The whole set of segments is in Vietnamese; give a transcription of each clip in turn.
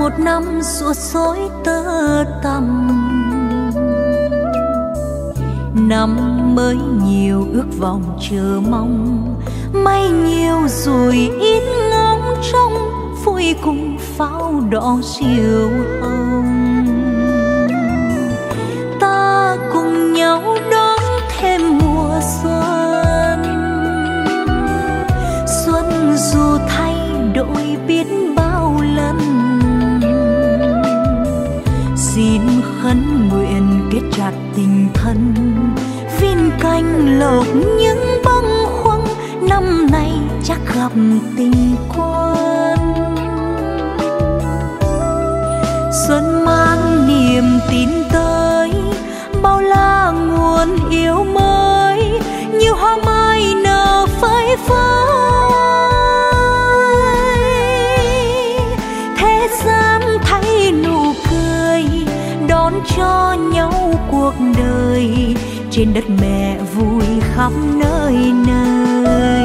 một năm sụt sối tơ tằm. Năm mới nhiều ước vọng chờ mong, may nhiều rồi ít ngóng trông, vui cùng pháo đỏ diều hồng. Ta cùng nhau đón thêm mùa xuân, xuân dù thay đổi biết bao lần. Xin khấn nguyện kết chặt tình thân, viên canh lộc những bâng khuâng, năm nay chắc gặp tình quân. Xuân mang niềm tin tới, bao la nguồn yêu mới, như hoa mai nở phơi phới. Thế gian thấy nụ cười, đón cho nhau cuộc đời, trên đất mẹ vui khắp nơi nơi.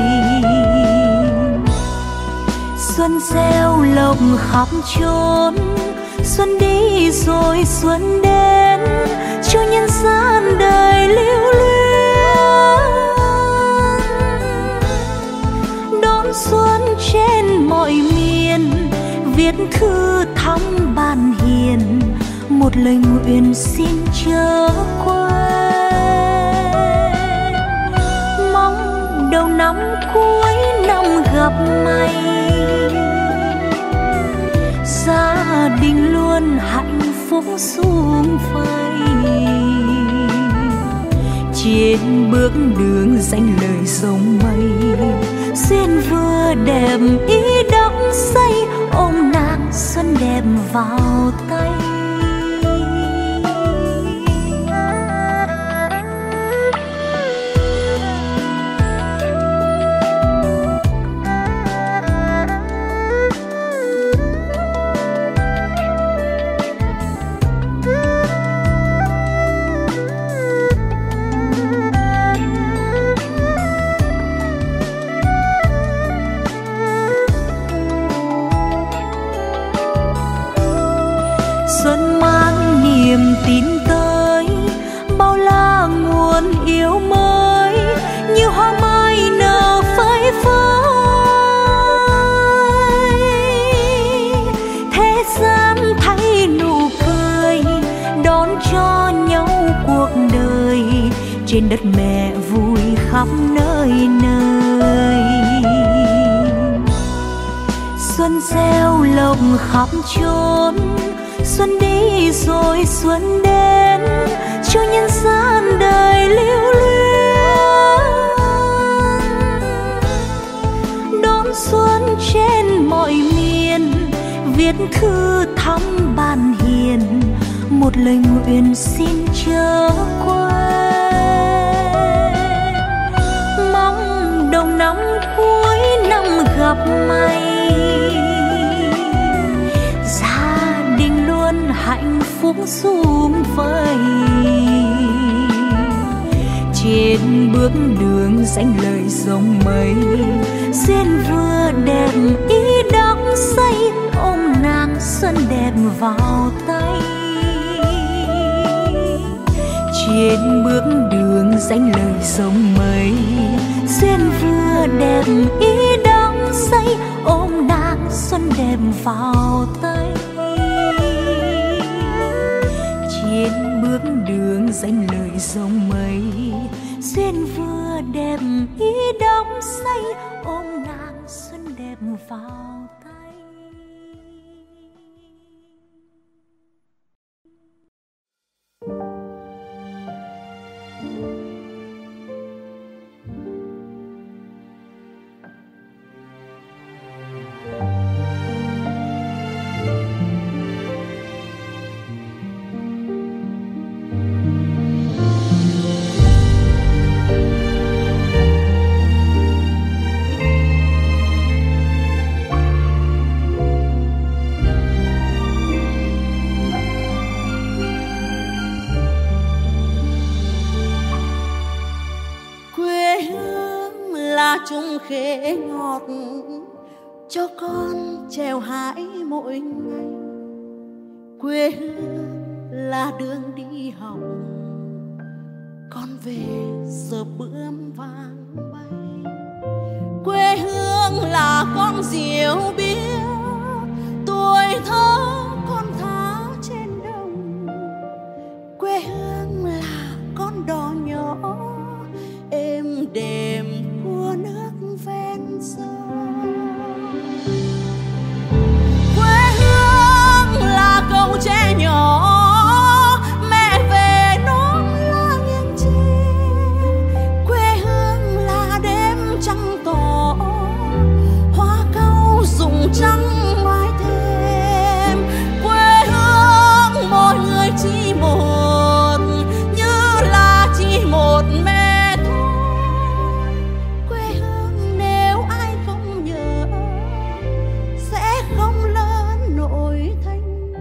Xuân gieo lộc khắp chốn, xuân đi rồi xuân đến, cho nhân gian đời lưu luyến. Đón xuân trên mọi miền, viết thư thăm ban hiền, một lời nguyện xin chớ quên. Mong đầu năm cuối năm gặp may, gia đình luôn hạnh phúc sum vầy. Trên bước đường danh lời rồng mây, duyên vừa đẹp ý đắm say, ôm nàng xuân đẹp vào tay. Xuân mang niềm tin tới, bao la nguồn yêu mới, như hoa mai nở phơi phới. Thế gian thấy nụ cười, đón cho nhau cuộc đời, trên đất mẹ vui khắp nơi nơi. Xuân gieo lộc khắp chốn, xuân đi rồi xuân đến, cho nhân gian đời lưu luyến. Đón xuân trên mọi miền, viết thư thăm ban hiền, một lời nguyện xin chớ quên. Mong đầu năm cuối năm gặp may, hạnh phúc sum vầy. Trên bước đường danh lời rồng mây, duyên vừa đẹp ý đắm say, ôm nàng xuân đẹp vào tay. Trên bước đường danh lời rồng mây, duyên vừa đẹp ý đắm say, ôm nàng xuân đẹp vào tay. Trên bước đường danh lời rồng mây, duyên vừa đẹp ý đắm say, ôm nàng xuân đẹp vào tay. Chung khế ngọt cho con trèo hái mỗi ngày, Quê hương là đường đi học, con về giờ bướm vang bay. Quê hương là con diều biếc, tuổi thơ con thả trên đồng. Quê hương là con đò nhỏ êm đềm của nước ven sông. Quê hương là cầu tre nhỏ, mẹ về non lá nghiêng tre. Quê hương là đêm trăng tỏ, hoa cau rụng trắng mái thềm. Quê hương mỗi người chỉ một, như là chỉ một mẹ thôi. Quê hương nếu ai không nhớ sẽ không lớn nổi thành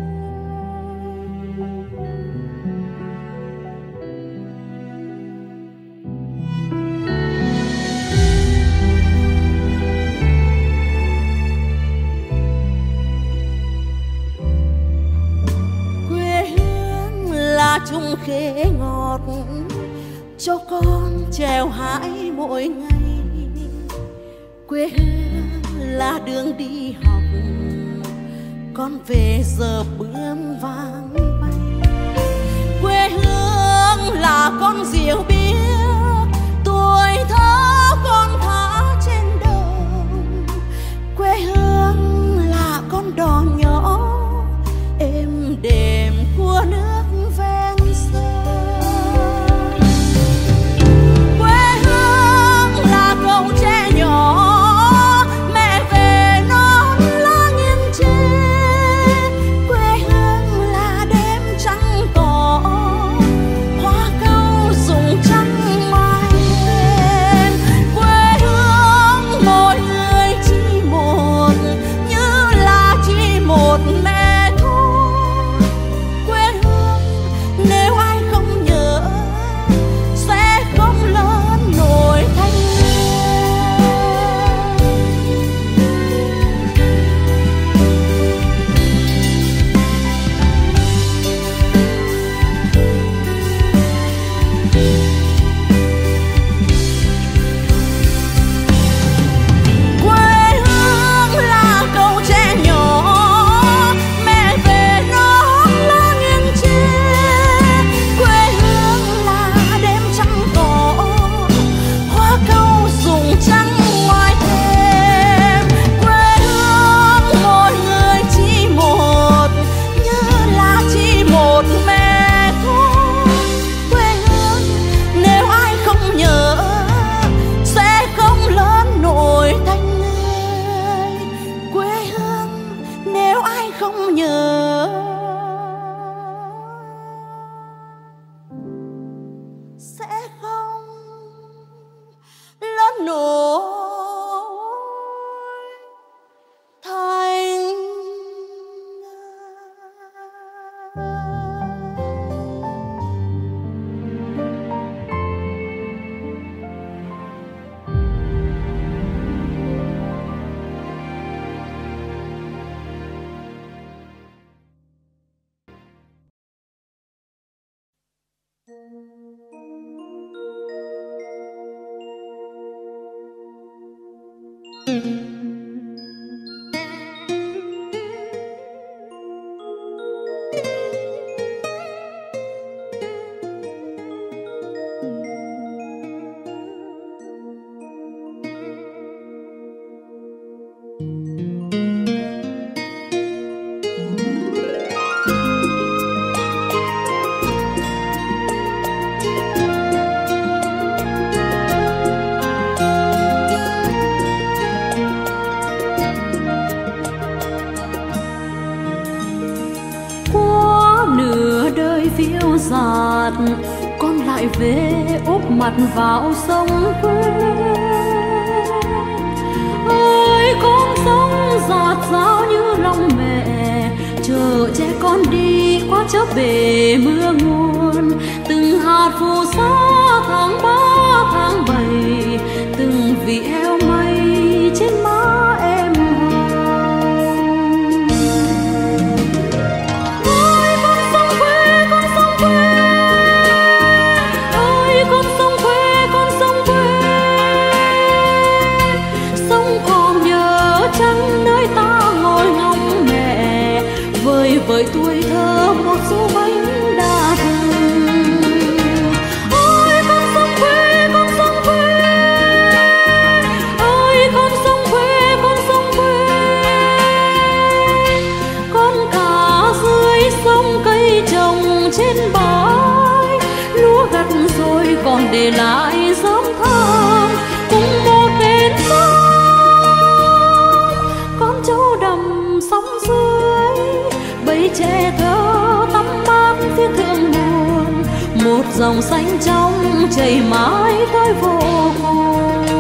chung khế ngọt cho con trèo hái mỗi ngày. Quê hương là đường đi học, con về giờ bướm vang bay. Quê hương là con diều biếc, tuổi thơ con thả trên đồng. Quê hương là con đò nhỏ êm đềm của nước ven sông. Quê hương là cầu tre nhỏ, mẹ về non lá nghiêng tre. Quê hương là đêm trăng tỏ, hoa cau rụng trắng mái thềm. Quê hương mỗi người chỉ một, như là chỉ một mẹ thôi. Quê hương nếu ai không nhớ sẽ không lớn nổi thành quê hương là cầu tre nhỏ, mẹ về non lá nghiêng tre. Quê hương là đêm trăng tỏ, hoa cau rụng trắng ngoài thềm. Quê hương mỗi người chỉ một, như là chỉ một mẹ thôi. Quê hương nếu ai không nhớ sẽ không lớn nổi thành người. Quê hương nếu ai không nhớ sẽ không lớn nổi thành phiêu dạt, con lại về úp mặt vào sông quê. Ơi con sông giạt rào như lòng mẹ, chờ che con đi qua chớp bể mưa nguồn. Từng hạt phù sa tháng 3 tháng 7, từng vị heo mây trên má em hồng. vời tuổi thơ một số bánh đa thừng. Ôi con sông quê, con sông quê, ơi con sông quê, con sông quê. Con cá dưới sông cây trồng trên bãi, lúa gặt rồi còn để lại dấu thơm cùng một bên sông. Con trâu đầm sóng dưới bầy trẻ thơ tắm mát phía thượng nguồn, một dòng xanh trong chảy mãi tới vô cùng.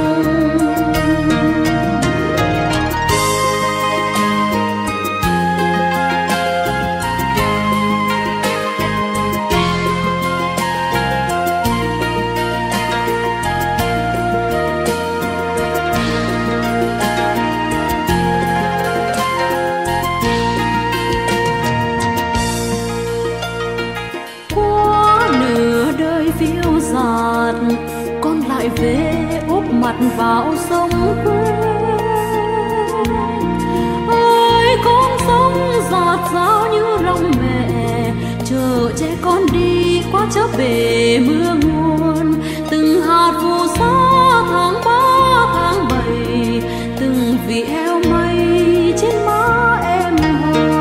Phiêu dạt con lại về úp mặt vào sông quê. Ơi con sông dạt dào như lòng mẹ, chờ che con đi qua chớp bể mưa nguồn. Từng hạt phù sa tháng 3 tháng 7, từng vị heo mây trên má em hồng.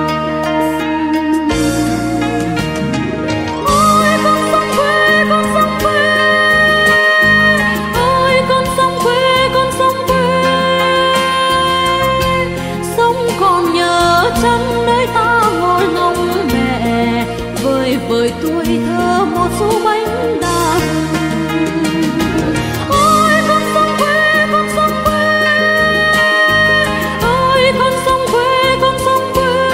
Trong nơi ta ngồi ngóng mẹ, vời tuổi thơ một số bánh đa thừng. Ôi con sông quê, con sông quê, ơi con sông quê, con sông quê.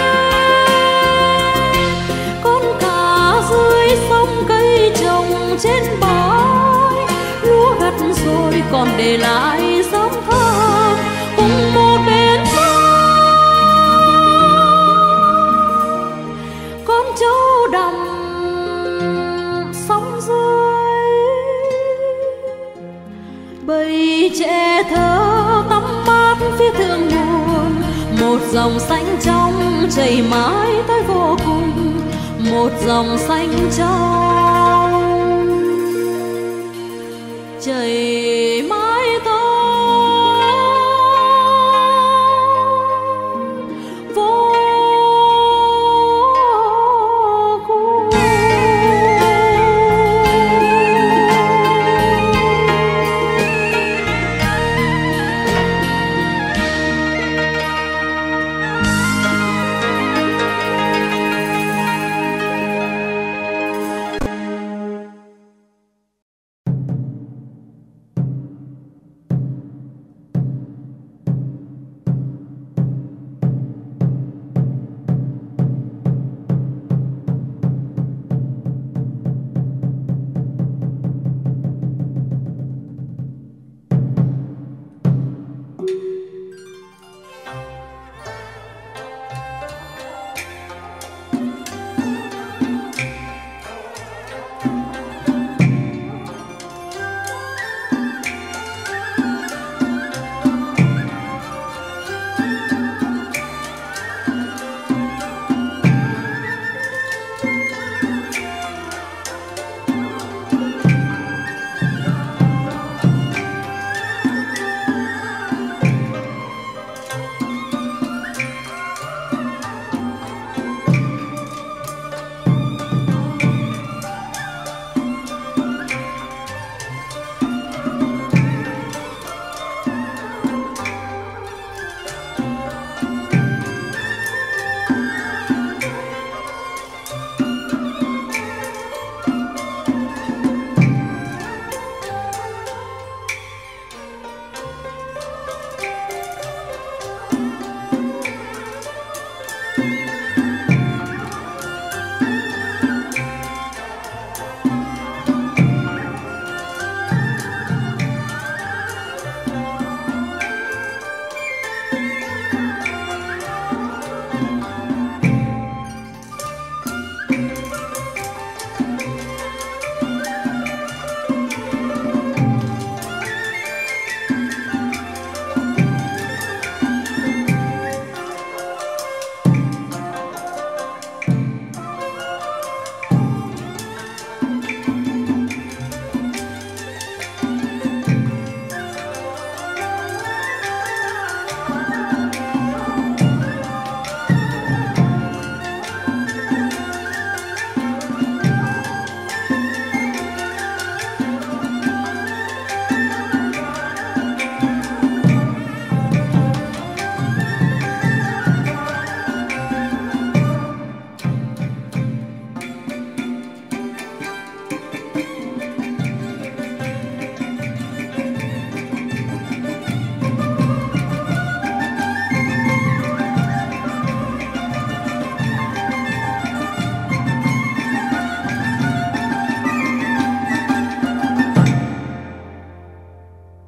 Con cá dưới sông cây trồng trên bãi, lúa gặt rồi còn để lại dấu thơm cùng một bên sông. Trâu đầm sóng dưới bầy trẻ thơ tắm mát phía thượng nguồn, một dòng xanh trong chảy mãi tới vô cùng, một dòng xanh trong chảy